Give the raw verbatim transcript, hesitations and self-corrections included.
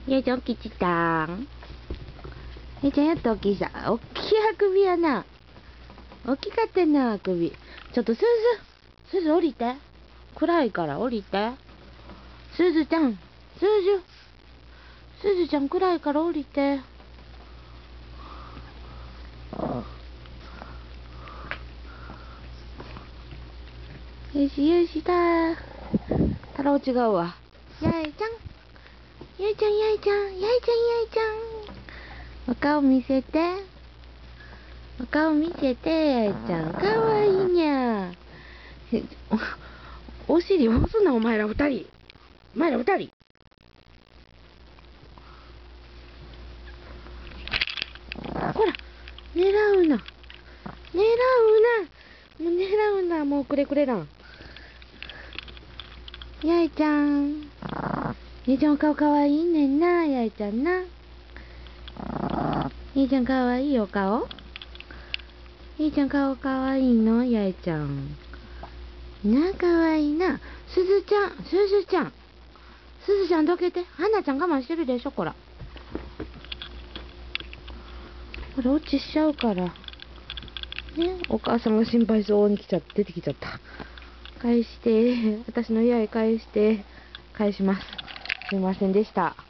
やいちゃん起きたん。やいちゃんやっと起きした。おっきいあくびやな。大きかったな、あくび。ちょっとすず、すず降りて。暗いから降りて。すずちゃん、すず、すずちゃん暗いから降りて。よしよしだ。太郎違うわ。やいちゃん。やいちゃん、やいちゃん、やいちゃん、やいちゃん。お顔見せて。お顔見せて、やいちゃん。かわいいにゃ。お、お尻押すな、お前ら二人。お前ら二人。ほら、狙うな。狙うな。もう狙うな。もうくれくれだ。やいちゃん。やいちゃんお顔かわいいねんな、やいちゃんな。やいちゃんかわいいお顔。やいちゃん顔かわいいの、やいちゃん。なあ、かわいいな。すずちゃん、すずちゃん。すずちゃんどけて。はなちゃん我慢してるでしょ、こら。これ落ちしちゃうから。ね、お母さんが心配そうに来ちゃって、出てきちゃった。返して、私の家へ返して、返します。すいませんでした。